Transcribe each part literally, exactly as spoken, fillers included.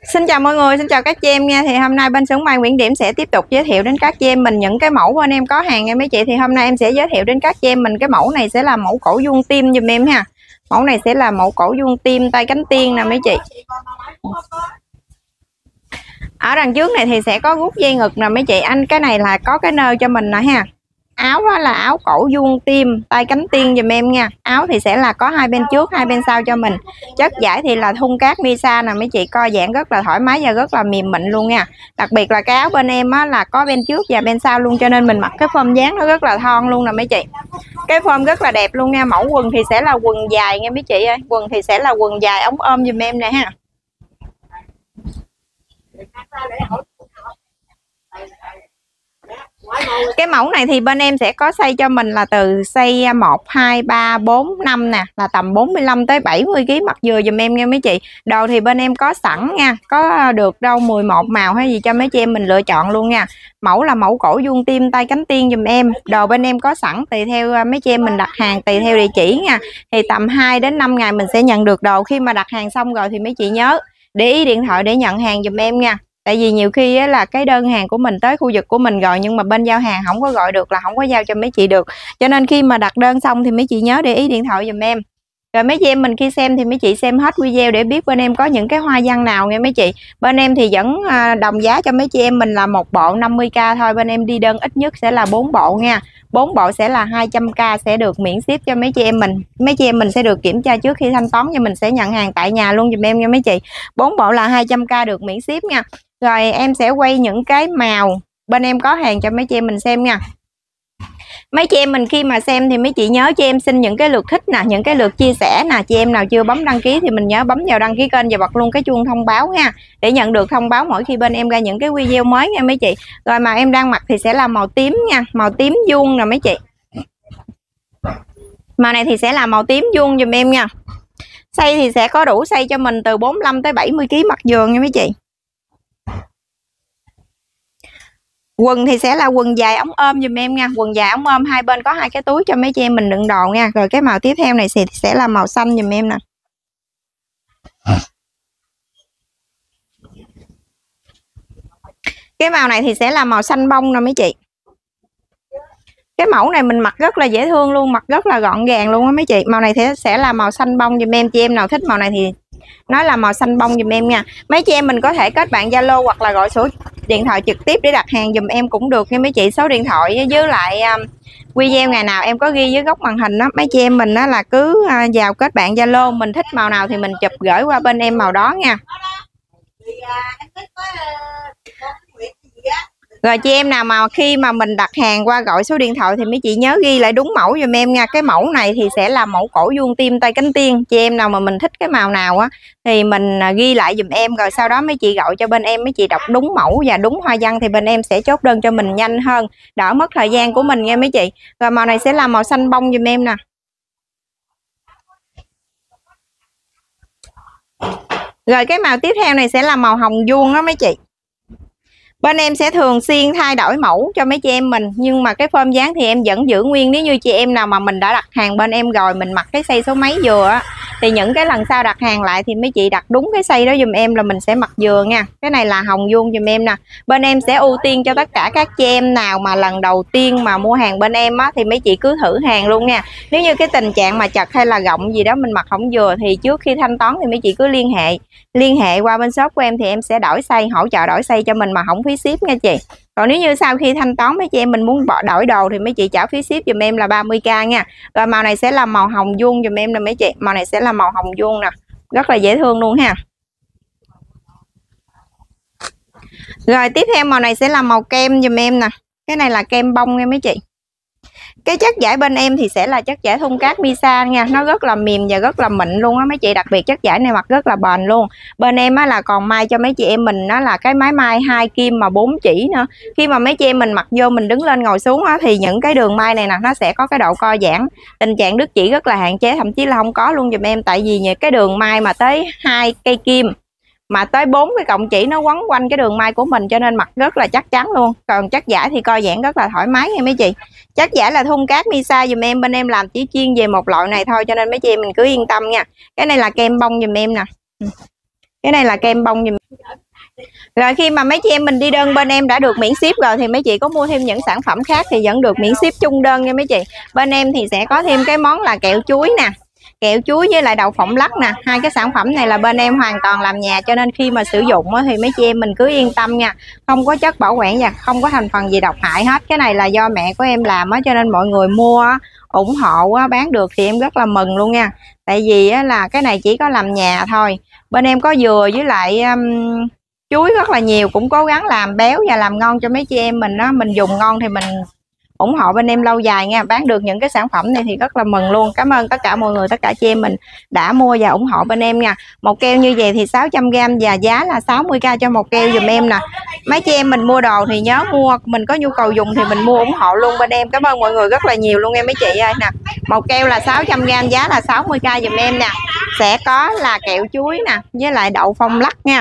Xin chào mọi người, xin chào các chị em nha. Thì hôm nay bên xưởng may Nguyễn Điểm sẽ tiếp tục giới thiệu đến các chị em mình những cái mẫu bên em có hàng nha mấy chị. Thì hôm nay em sẽ giới thiệu đến các chị em mình cái mẫu này sẽ là mẫu cổ vuông tim giùm em ha. Mẫu này sẽ là mẫu cổ vuông tim tay cánh tiên nè mấy chị. Ở đằng trước này thì sẽ có gút dây ngực nè mấy chị. Anh cái này là có cái nơ cho mình nè ha. Áo đó là áo cổ vuông tim tay cánh tiên giùm em nha. Áo thì sẽ là có hai bên trước hai bên sau cho mình. Chất vải thì là thun cát Misa nè mấy chị, co giãn rất là thoải mái và rất là mềm mịn luôn nha. Đặc biệt là cái áo bên em á là có bên trước và bên sau luôn, cho nên mình mặc cái form dáng nó rất là thon luôn nè mấy chị. Cái form rất là đẹp luôn nha. Mẫu quần thì sẽ là quần dài nha mấy chị ơi. Quần thì sẽ là quần dài ống ôm giùm em nè ha. Cái mẫu này thì bên em sẽ có size cho mình là từ size một, hai, ba, bốn, năm nè, là tầm bốn mươi lăm tới bảy mươi ki lô gam mặc vừa giùm em nha mấy chị. Đồ thì bên em có sẵn nha, có được đâu mười một màu hay gì cho mấy chị em mình lựa chọn luôn nha. Mẫu là mẫu cổ vuông tim tay cánh tiên giùm em. Đồ bên em có sẵn tùy theo mấy chị em mình đặt hàng tùy theo địa chỉ nha. Thì tầm hai đến năm ngày mình sẽ nhận được đồ. Khi mà đặt hàng xong rồi thì mấy chị nhớ để ý điện thoại để nhận hàng giùm em nha. Tại vì nhiều khi á, là cái đơn hàng của mình tới khu vực của mình rồi nhưng mà bên giao hàng không có gọi được là không có giao cho mấy chị được. Cho nên khi mà đặt đơn xong thì mấy chị nhớ để ý điện thoại giùm em. Rồi mấy chị em mình khi xem thì mấy chị xem hết video để biết bên em có những cái hoa văn nào nha mấy chị. Bên em thì vẫn đồng giá cho mấy chị em mình là một bộ năm mươi k thôi. Bên em đi đơn ít nhất sẽ là bốn bộ nha. bốn bộ sẽ là hai trăm k sẽ được miễn ship cho mấy chị em mình. Mấy chị em mình sẽ được kiểm tra trước khi thanh toán, cho mình sẽ nhận hàng tại nhà luôn giùm em nha mấy chị. bốn bộ là hai trăm k được miễn ship nha. Rồi em sẽ quay những cái màu bên em có hàng cho mấy chị em mình xem nha. Mấy chị em mình khi mà xem thì mấy chị nhớ cho em xin những cái lượt thích nè, những cái lượt chia sẻ nè. Chị em nào chưa bấm đăng ký thì mình nhớ bấm vào đăng ký kênh và bật luôn cái chuông thông báo nha, để nhận được thông báo mỗi khi bên em ra những cái video mới nha mấy chị. Rồi màu em đang mặc thì sẽ là màu tím nha, màu tím vuông nè mấy chị. Màu này thì sẽ là màu tím vuông giùm em nha. Size thì sẽ có đủ size cho mình từ bốn mươi lăm tới bảy mươi ki lô gam mặc giường nha mấy chị. Quần thì sẽ là quần dài ống ôm giùm em nha. Quần dài ống ôm hai bên có hai cái túi cho mấy chị em mình đựng đồ nha. Rồi cái màu tiếp theo này thì sẽ là màu xanh giùm em nè. Cái màu này thì sẽ là màu xanh bông nè mấy chị. Cái mẫu này mình mặc rất là dễ thương luôn, mặc rất là gọn gàng luôn á mấy chị. Màu này thì sẽ là màu xanh bông giùm em. Chị em nào thích màu này thì nói là màu xanh bông giùm em nha. Mấy chị em mình có thể kết bạn Zalo hoặc là gọi số điện thoại trực tiếp để đặt hàng giùm em cũng được nha mấy chị. Số điện thoại với lại um, video ngày nào em có ghi dưới góc màn hình đó. Mấy chị em mình đó là cứ uh, vào kết bạn Zalo, mình thích màu nào thì mình chụp gửi qua bên em màu đó nha. Rồi chị em nào mà khi mà mình đặt hàng qua gọi số điện thoại thì mấy chị nhớ ghi lại đúng mẫu giùm em nha. Cái mẫu này thì sẽ là mẫu cổ vuông tim tay cánh tiên. Chị em nào mà mình thích cái màu nào á thì mình ghi lại giùm em, rồi sau đó mấy chị gọi cho bên em, mấy chị đọc đúng mẫu và đúng hoa văn thì bên em sẽ chốt đơn cho mình nhanh hơn, đỡ mất thời gian của mình nha mấy chị. Rồi màu này sẽ là màu xanh bông giùm em nè. Rồi cái màu tiếp theo này sẽ là màu hồng vuông đó mấy chị. Bên em sẽ thường xuyên thay đổi mẫu cho mấy chị em mình, nhưng mà cái form dáng thì em vẫn giữ nguyên. Nếu như chị em nào mà mình đã đặt hàng bên em rồi, mình mặc cái size số mấy vừa á, thì những cái lần sau đặt hàng lại thì mấy chị đặt đúng cái size đó giùm em là mình sẽ mặc vừa nha. Cái này là hồng vuông giùm em nè. Bên em sẽ ưu tiên cho tất cả các chị em nào mà lần đầu tiên mà mua hàng bên em á, thì mấy chị cứ thử hàng luôn nha. Nếu như cái tình trạng mà chật hay là gọng gì đó mình mặc không vừa thì trước khi thanh toán thì mấy chị cứ liên hệ liên hệ qua bên shop của em thì em sẽ đổi size, hỗ trợ đổi size cho mình mà không phí ship nha chị. Còn nếu như sau khi thanh toán mấy chị em mình muốn bỏ đổi đồ thì mấy chị trả phí ship giùm em là ba mươi k nha. Rồi màu này sẽ là màu hồng vuông giùm em nè mấy chị. Màu này sẽ là màu hồng vuông nè, rất là dễ thương luôn ha. Rồi tiếp theo màu này sẽ là màu kem giùm em nè. Cái này là kem bông nha mấy chị. Cái chất vải bên em thì sẽ là chất vải thun cát Misa nha, nó rất là mềm và rất là mịn luôn á mấy chị. Đặc biệt chất vải này mặc rất là bền luôn. Bên em á là còn may cho mấy chị em mình nó là cái máy may hai kim mà bốn chỉ nữa. Khi mà mấy chị em mình mặc vô mình đứng lên ngồi xuống á thì những cái đường may này nè nó sẽ có cái độ co giãn. Tình trạng đứt chỉ rất là hạn chế, thậm chí là không có luôn giùm em. Tại vì những cái đường may mà tới hai cây kim mà tới bốn cái cọng chỉ nó quấn quanh cái đường may của mình, cho nên mặc rất là chắc chắn luôn. Còn chất vải thì co giãn rất là thoải mái nha mấy chị. Chất vải là thun cát Misa dùm em, bên em làm chỉ chuyên về một loại này thôi, cho nên mấy chị mình cứ yên tâm nha. Cái này là kem bông dùm em nè. Cái này là kem bông dùm. Rồi khi mà mấy chị em mình đi đơn bên em đã được miễn ship rồi thì mấy chị có mua thêm những sản phẩm khác thì vẫn được miễn ship chung đơn nha mấy chị. Bên em thì sẽ có thêm cái món là kẹo chuối nè, kẹo chuối với lại đậu phộng lắc nè. Hai cái sản phẩm này là bên em hoàn toàn làm nhà, cho nên khi mà sử dụng thì mấy chị em mình cứ yên tâm nha, không có chất bảo quản và không có thành phần gì độc hại hết. Cái này là do mẹ của em làm á, cho nên mọi người mua ủng hộ bán được thì em rất là mừng luôn nha. Tại vì là cái này chỉ có làm nhà thôi. Bên em có dừa với lại um, chuối rất là nhiều, cũng cố gắng làm béo và làm ngon cho mấy chị em mình đó. Mình dùng ngon thì mình ủng hộ bên em lâu dài nha. Bán được những cái sản phẩm này thì rất là mừng luôn. Cảm ơn tất cả mọi người, tất cả chị em mình đã mua và ủng hộ bên em nha. Một keo như vậy thì sáu trăm gram và giá là sáu mươi k cho một keo dùm em nè. Mấy chị em mình mua đồ thì nhớ mua, mình có nhu cầu dùng thì mình mua ủng hộ luôn bên em. Cảm ơn mọi người rất là nhiều luôn em mấy chị ơi nè. Một keo là sáu trăm gram, giá là sáu mươi k dùm em nè. Sẽ có là kẹo chuối nè với lại đậu phộng lắc nha.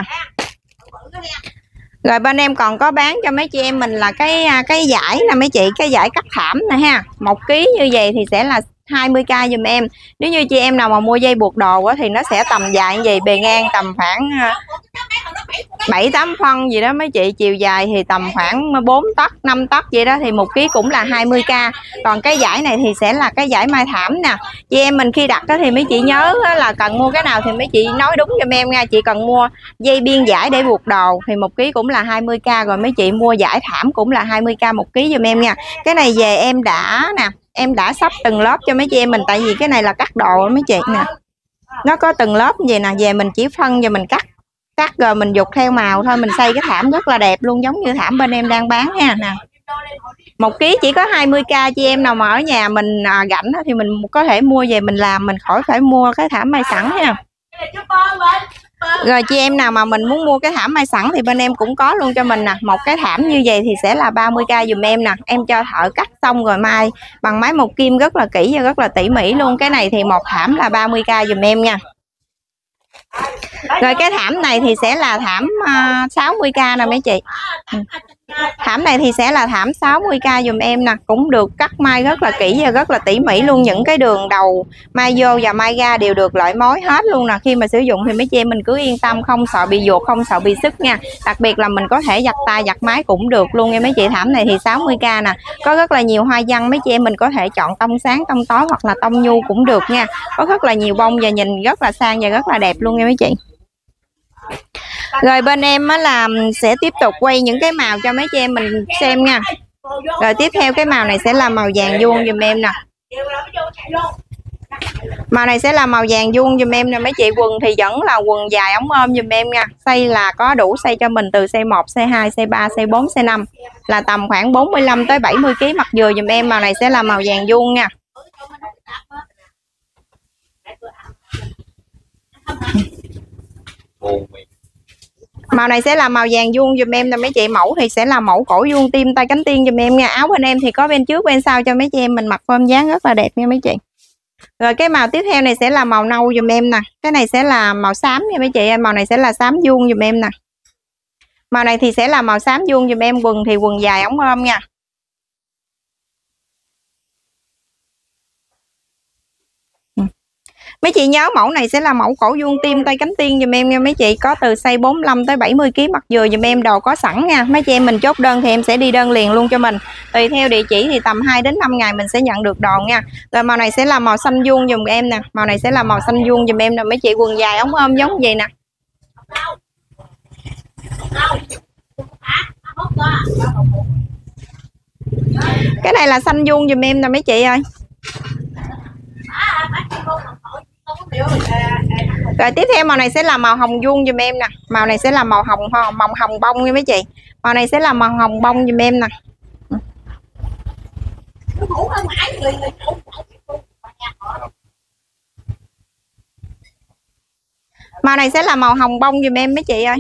Rồi bên em còn có bán cho mấy chị em mình là cái cái giải nè mấy chị, cái giải cắt thảm nè ha. Một ký như vậy thì sẽ là hai mươi k dùm em. Nếu như chị em nào mà mua dây buộc đồ thì nó sẽ tầm dài như vậy, bề ngang tầm khoảng bảy tám phân gì đó mấy chị, chiều dài thì tầm khoảng bốn tấc năm tấc vậy đó, thì một ký cũng là hai mươi k. Còn cái giải này thì sẽ là cái giải mai thảm nè. Chị em mình khi đặt thì mấy chị nhớ là cần mua cái nào thì mấy chị nói đúng cho em nha. Chị cần mua dây biên giải để buộc đồ thì một ký cũng là hai mươi k, rồi mấy chị mua giải thảm cũng là hai mươi k một ký giùm em nha. Cái này về em đã nè, em đã sắp từng lớp cho mấy chị em mình, tại vì cái này là cắt đồ mấy chị nè, nó có từng lớp như vậy nè. Về mình chỉ phân và mình cắt cắt rồi mình dục theo màu thôi, mình xây cái thảm rất là đẹp luôn, giống như thảm bên em đang bán nha nè. Một ký chỉ có hai mươi k. Chị em nào mà ở nhà mình à, rảnh thì mình có thể mua về mình làm, mình khỏi phải mua cái thảm may sẵn nha. Rồi chị em nào mà mình muốn mua cái thảm may sẵn thì bên em cũng có luôn cho mình nè. Một cái thảm như vậy thì sẽ là ba mươi k dùm em nè. Em cho thợ cắt xong rồi may bằng máy một kim rất là kỹ và rất là tỉ mỉ luôn. Cái này thì một thảm là ba mươi k dùm em nha. Rồi cái thảm này thì sẽ là thảm uh, sáu mươi k nè mấy chị. Thảm này thì sẽ là thảm sáu mươi k dùm em nè. Cũng được cắt may rất là kỹ và rất là tỉ mỉ luôn. Những cái đường đầu may vô và may ra đều được loại mối hết luôn nè. Khi mà sử dụng thì mấy chị em mình cứ yên tâm, không sợ bị ruột, không sợ bị sức nha. Đặc biệt là mình có thể giặt tay giặt máy cũng được luôn nha mấy chị. Thảm này thì sáu mươi k nè. Có rất là nhiều hoa văn, mấy chị em mình có thể chọn tông sáng, tông tối hoặc là tông nhu cũng được nha. Có rất là nhiều bông và nhìn rất là sang và rất là đẹp luôn nha mấy chị. Rồi bên em á là sẽ tiếp tục quay những cái màu cho mấy chị em mình xem nha. Rồi tiếp theo cái màu này sẽ là màu vàng vuông dùm em nè. Màu này sẽ là màu vàng vuông dùm em nè mấy chị. Quần thì vẫn là quần dài ống ôm dùm em nha. Size là có đủ size cho mình, từ size một, size hai, size ba, size bốn, size năm, là tầm khoảng bốn mươi lăm tới bảy mươi kg mặc vừa dùm em. Màu này sẽ là màu vàng vuông nha. Màu này sẽ là màu vàng vuông dùm em nè mấy chị. Mẫu thì sẽ là mẫu cổ vuông tim tay cánh tiên dùm em nha. Áo bên em thì có bên trước bên sau cho mấy chị em mình mặc form dáng rất là đẹp nha mấy chị. Rồi cái màu tiếp theo này sẽ là màu nâu dùm em nè. Cái này sẽ là màu xám nha mấy chị. Màu này sẽ là xám vuông dùm em nè. Màu này thì sẽ là màu xám vuông dùm em. Quần thì quần dài ống ôm nha. Mấy chị nhớ mẫu này sẽ là mẫu cổ vuông tim tay cánh tiên dùm em nha mấy chị. Có từ size bốn mươi lăm tới bảy mươi kg mặc vừa dùm em. Đồ có sẵn nha. Mấy chị em mình chốt đơn thì em sẽ đi đơn liền luôn cho mình. Tùy theo địa chỉ thì tầm hai đến năm ngày mình sẽ nhận được đồ nha. Rồi màu này sẽ là màu xanh vuông dùm em nè. Màu này sẽ là màu xanh vuông dùm em nè mấy chị. Quần dài ống ôm giống vậy nè. Cái này là xanh vuông dùm em nè mấy chị ơi. Rồi tiếp theo màu này sẽ là màu hồng vuông dùm em nè. Màu này sẽ là màu hồng màu hồng bông nha mấy chị. Màu này sẽ là màu hồng bông dùm em nè. Màu này sẽ là màu hồng bông dùm em mấy chị ơi.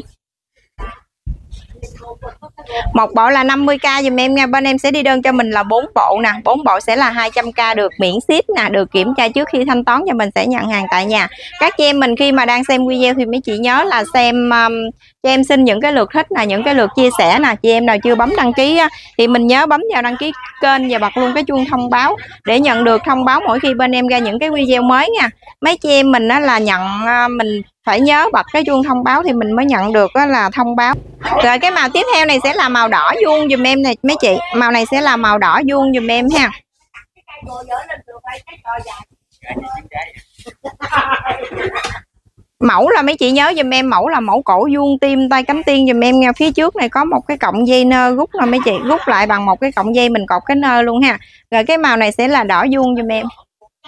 Một bộ là năm mươi k dùm em nha. Bên em sẽ đi đơn cho mình là bốn bộ nè. bốn bộ sẽ là hai trăm k, được miễn ship nè, được kiểm tra trước khi thanh toán và mình sẽ nhận hàng tại nhà. Các chị em mình khi mà đang xem video thì mấy chị nhớ là xem um, cho em xin những cái lượt thích là những cái lượt chia sẻ nè. Chị em nào chưa bấm đăng ký á, thì mình nhớ bấm vào đăng ký kênh và bật luôn cái chuông thông báo để nhận được thông báo mỗi khi bên em ra những cái video mới nha. Mấy chị em mình á là nhận, mình phải nhớ bật cái chuông thông báo thì mình mới nhận được á là thông báo. Rồi cái màu tiếp theo này sẽ là màu đỏ vuông dùm em này mấy chị. Màu này sẽ là màu đỏ vuông dùm em ha. Mẫu là mấy chị nhớ dùm em, mẫu là mẫu cổ vuông tim tay cánh tiên dùm em nha. Phía trước này có một cái cọng dây nơ rút là mấy chị, rút lại bằng một cái cọng dây mình cột cái nơ luôn ha. Rồi cái màu này sẽ là đỏ vuông dùm em.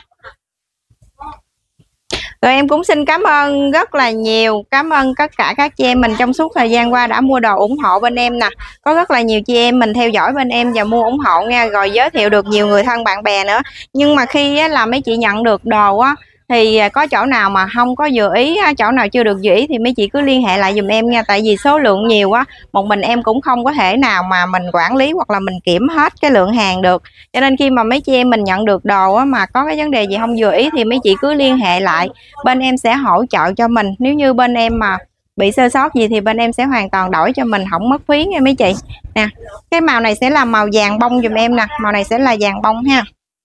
Rồi em cũng xin cảm ơn rất là nhiều, cảm ơn tất cả các chị em mình trong suốt thời gian qua đã mua đồ ủng hộ bên em nè. Có rất là nhiều chị em mình theo dõi bên em và mua ủng hộ nha, rồi giới thiệu được nhiều người thân bạn bè nữa. Nhưng mà khi á, là mấy chị nhận được đồ á, thì có chỗ nào mà không có vừa ý, chỗ nào chưa được vừa ý thì mấy chị cứ liên hệ lại dùm em nha. Tại vì số lượng nhiều quá, một mình em cũng không có thể nào mà mình quản lý hoặc là mình kiểm hết cái lượng hàng được. Cho nên khi mà mấy chị em mình nhận được đồ á, mà có cái vấn đề gì không vừa ý thì mấy chị cứ liên hệ lại, bên em sẽ hỗ trợ cho mình. Nếu như bên em mà bị sơ sót gì thì bên em sẽ hoàn toàn đổi cho mình, không mất phí nha mấy chị nè. Cái màu này sẽ là màu vàng bông dùm em nè, màu này sẽ là vàng bông ha.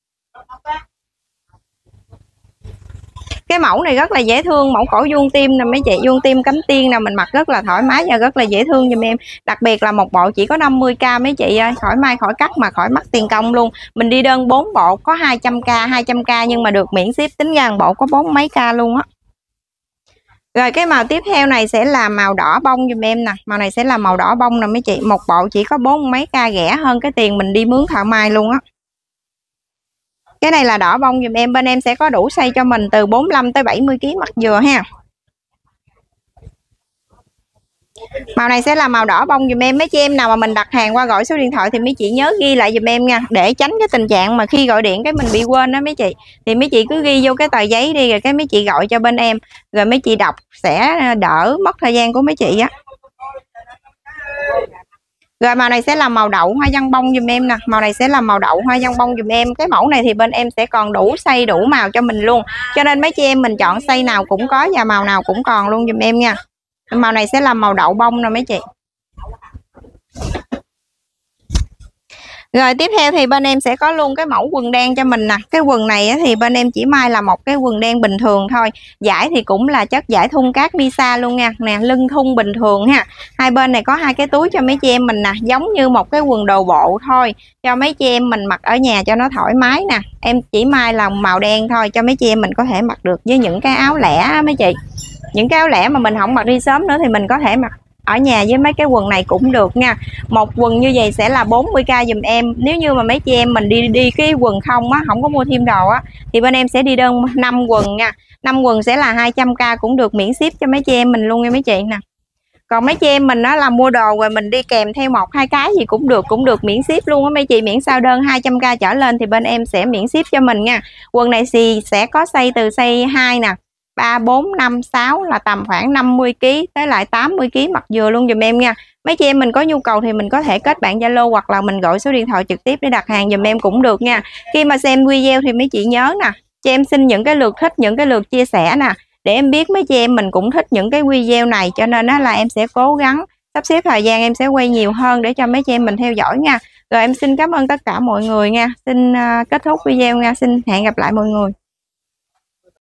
Cái mẫu này rất là dễ thương, mẫu cổ vuông tim nè mấy chị, vuông tim cánh tiên nè, mình mặc rất là thoải mái và rất là dễ thương giùm em. Đặc biệt là một bộ chỉ có năm mươi k mấy chị ơi, khỏi may khỏi cắt mà khỏi mất tiền công luôn. Mình đi đơn bốn bộ có hai trăm k, hai trăm k nhưng mà được miễn ship, tính ra bộ có bốn mấy k luôn á. Rồi cái màu tiếp theo này sẽ là màu đỏ bông giùm em nè, màu này sẽ là màu đỏ bông nè mấy chị, một bộ chỉ có bốn mấy k, rẻ hơn cái tiền mình đi mướn thợ may luôn á. Cái này là đỏ bông dùm em, bên em sẽ có đủ size cho mình từ bốn mươi lăm tới bảy mươi ki lô gam mặt dừa ha. Màu này sẽ là màu đỏ bông dùm em. Mấy chị em nào mà mình đặt hàng qua gọi số điện thoại thì mấy chị nhớ ghi lại dùm em nha, để tránh cái tình trạng mà khi gọi điện cái mình bị quên đó mấy chị. Thì mấy chị cứ ghi vô cái tờ giấy đi, rồi cái mấy chị gọi cho bên em, rồi mấy chị đọc sẽ đỡ mất thời gian của mấy chị á. Rồi màu này sẽ là màu đậu hoa văn bông dùm em nè, màu này sẽ là màu đậu hoa văn bông dùm em. Cái mẫu này thì bên em sẽ còn đủ size đủ màu cho mình luôn, cho nên mấy chị em mình chọn size nào cũng có và màu nào cũng còn luôn dùm em nha. Màu này sẽ là màu đậu bông nè mấy chị. Rồi tiếp theo thì bên em sẽ có luôn cái mẫu quần đen cho mình nè. Cái quần này thì bên em chỉ may là một cái quần đen bình thường thôi. Vải thì cũng là chất vải thun cát Misa luôn nha. Nè, lưng thun bình thường ha. Hai bên này có hai cái túi cho mấy chị em mình nè, giống như một cái quần đồ bộ thôi, cho mấy chị em mình mặc ở nhà cho nó thoải mái nè. Em chỉ may là màu đen thôi, cho mấy chị em mình có thể mặc được với những cái áo lẻ mấy chị. Những cái áo lẻ mà mình không mặc đi sớm nữa thì mình có thể mặc ở nhà với mấy cái quần này cũng được nha. Một quần như vậy sẽ là bốn mươi k dùm em. Nếu như mà mấy chị em mình đi đi cái quần không á, không có mua thêm đồ á, thì bên em sẽ đi đơn năm quần nha. Năm quần sẽ là hai trăm k cũng được miễn ship cho mấy chị em mình luôn nha mấy chị nè. Còn mấy chị em mình đó là mua đồ rồi mình đi kèm theo một hai cái gì cũng được, cũng được miễn ship luôn á mấy chị. Miễn sao đơn hai trăm k trở lên thì bên em sẽ miễn ship cho mình nha. Quần này thì sẽ có size từ size hai nè, ba, bốn, năm, sáu là tầm khoảng năm mươi ki lô gam tới lại tám mươi ki lô gam mặt dừa luôn dùm em nha. Mấy chị em mình có nhu cầu thì mình có thể kết bạn Zalo hoặc là mình gọi số điện thoại trực tiếp để đặt hàng dùm em cũng được nha. Khi mà xem video thì mấy chị nhớ nè, cho em xin những cái lượt thích, những cái lượt chia sẻ nè, để em biết mấy chị em mình cũng thích những cái video này, cho nên đó là em sẽ cố gắng sắp xếp thời gian em sẽ quay nhiều hơn để cho mấy chị em mình theo dõi nha. Rồi em xin cảm ơn tất cả mọi người nha. Xin uh, kết thúc video nha. Xin hẹn gặp lại mọi người.